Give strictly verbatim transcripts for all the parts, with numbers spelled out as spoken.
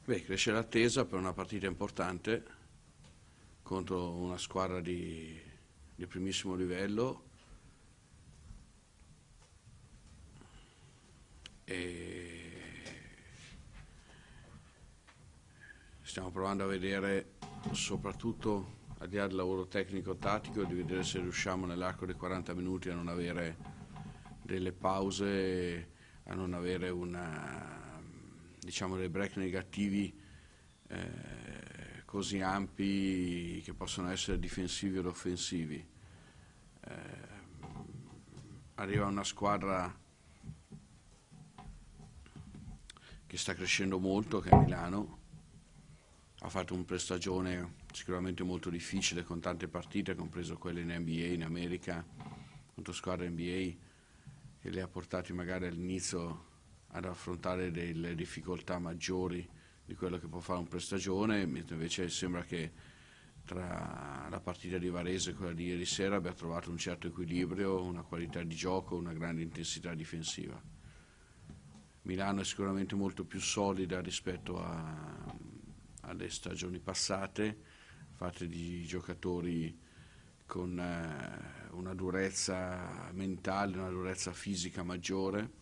Beh, cresce l'attesa per una partita importante contro una squadra di, di primissimo livello e stiamo provando a vedere, soprattutto al di là del lavoro tecnico-tattico, di vedere se riusciamo nell'arco dei quaranta minuti a non avere delle pause, a non avere una, diciamo, dei break negativi eh, così ampi che possono essere difensivi o offensivi. Eh, arriva una squadra che sta crescendo molto, che è Milano, ha fatto un prestagione sicuramente molto difficile con tante partite, compreso quelle in N B A in America, contro squadre N B A che le ha portati magari all'inizio ad affrontare delle difficoltà maggiori di quello che può fare un prestagione, mentre invece sembra che tra la partita di Varese e quella di ieri sera abbia trovato un certo equilibrio, una qualità di gioco, una grande intensità difensiva. Milano è sicuramente molto più solida rispetto a, alle stagioni passate, fatte di giocatori con eh, una durezza mentale, una durezza fisica maggiore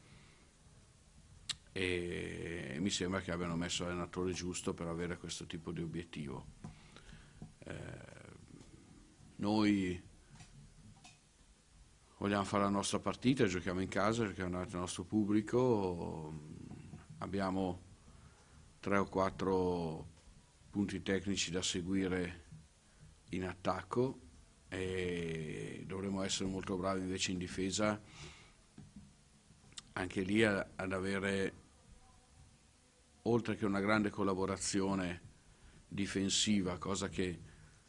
e mi sembra che abbiano messo l'allenatore giusto per avere questo tipo di obiettivo. Eh, noi vogliamo fare la nostra partita, giochiamo in casa, giochiamo davanti al nostro pubblico, abbiamo tre o quattro punti tecnici da seguire in attacco e dovremo essere molto bravi invece in difesa, anche lì ad avere, oltre che una grande collaborazione difensiva, cosa che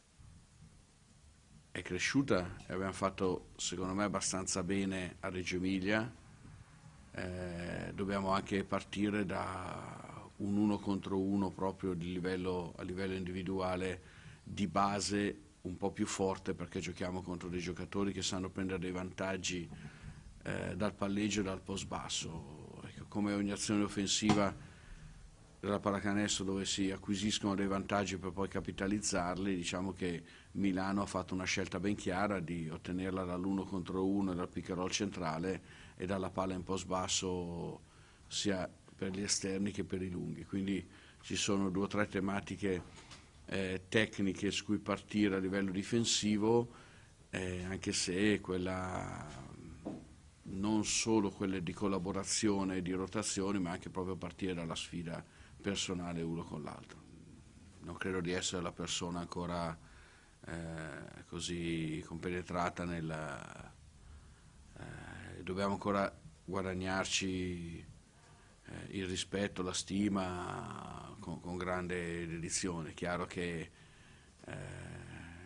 è cresciuta e abbiamo fatto secondo me abbastanza bene a Reggio Emilia, eh, dobbiamo anche partire da un uno contro uno proprio di livello, a livello individuale di base un po' più forte, perché giochiamo contro dei giocatori che sanno prendere dei vantaggi eh, dal palleggio e dal post basso. Ecco, come ogni azione offensiva della pallacanestro dove si acquisiscono dei vantaggi per poi capitalizzarli, diciamo che Milano ha fatto una scelta ben chiara di ottenerla dall'uno contro uno, dal pick and roll centrale e dalla palla in post basso sia per gli esterni che per i lunghi. Quindi ci sono due o tre tematiche eh, tecniche su cui partire a livello difensivo, eh, anche se quella non solo quelle di collaborazione e di rotazioni, ma anche proprio partire dalla sfida personale uno con l'altro. Non credo di essere la persona ancora eh, così compenetrata nella... Eh, dobbiamo ancora guadagnarci eh, il rispetto, la stima con, con grande dedizione. È chiaro che eh,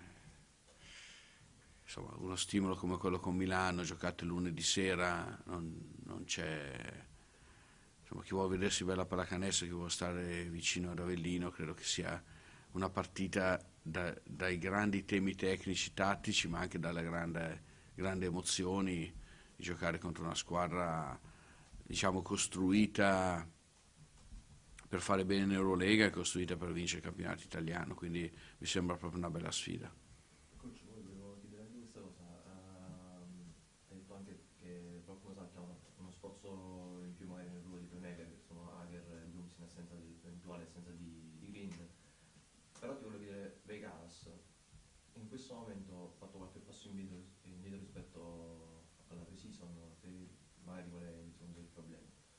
insomma, uno stimolo come quello con Milano, giocate lunedì sera, non, non c'è... Insomma, chi vuole vedersi bella pallacanestro, chi vuole stare vicino ad Avellino, credo che sia una partita da, dai grandi temi tecnici, tattici, ma anche dalle grandi, grandi emozioni di giocare contro una squadra, diciamo, costruita per fare bene in Eurolega e costruita per vincere il campionato italiano, quindi mi sembra proprio una bella sfida. Coach, poi volevo chiedere anche questa cosa. ehm, hai detto anche che qualcuno sa che ha uno, uno sforzo in più magari nel ruolo di playmaker, che sono Hager e Lums in assenza di, eventuale assenza di, di Green. Però ti volevo chiedere, Vegas, in questo momento ha fatto qualche passo indietro, indietro rispetto alla pre-season, se magari qual è secondo te il problema?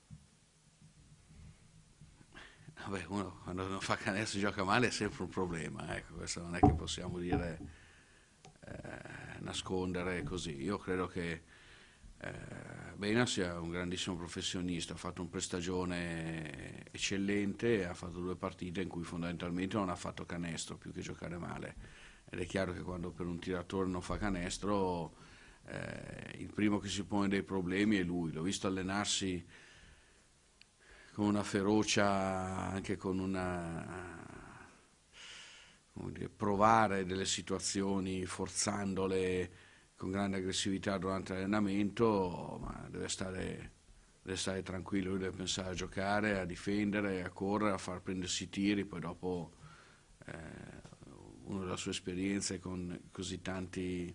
Vabbè, uno quando non fa canestro e gioca male è sempre un problema, ecco, questo non è che possiamo dire, eh, nascondere così. Io credo che eh, Bena sia un grandissimo professionista, ha fatto un prestagione eccellente e ha fatto due partite in cui fondamentalmente non ha fatto canestro più che giocare male. Ed è chiaro che quando per un tiratore non fa canestro, eh, il primo che si pone dei problemi è lui. L'ho visto allenarsi con una ferocia, anche con una, come dire, provare delle situazioni forzandole con grande aggressività durante l'allenamento, ma deve stare restare tranquillo, lui deve pensare a giocare, a difendere, a correre, a far prendersi i tiri, poi dopo eh, uno della sua esperienza con così tanti,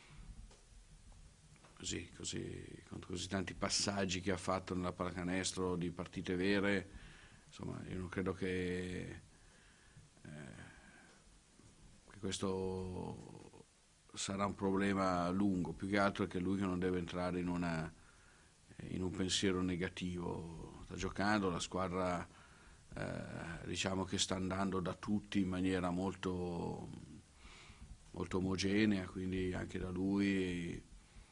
così, così, con così tanti passaggi che ha fatto nella pallacanestro di partite vere, insomma io non credo che, eh, che questo sarà un problema lungo, più che altro è che lui che non deve entrare in una in un pensiero negativo, sta giocando, la squadra eh, diciamo che sta andando da tutti in maniera molto, molto omogenea, quindi anche da lui,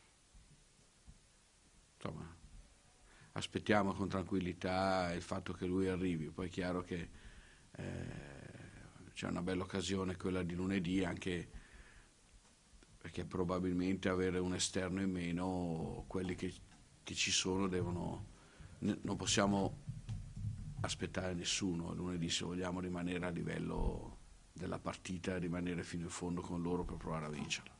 insomma, aspettiamo con tranquillità il fatto che lui arrivi, poi è chiaro che eh, c'è una bella occasione quella di lunedì, anche perché probabilmente avere un esterno in meno, quelli che che ci sono devono, non possiamo aspettare nessuno lunedì se vogliamo rimanere a livello della partita e rimanere fino in fondo con loro per provare a vincerla.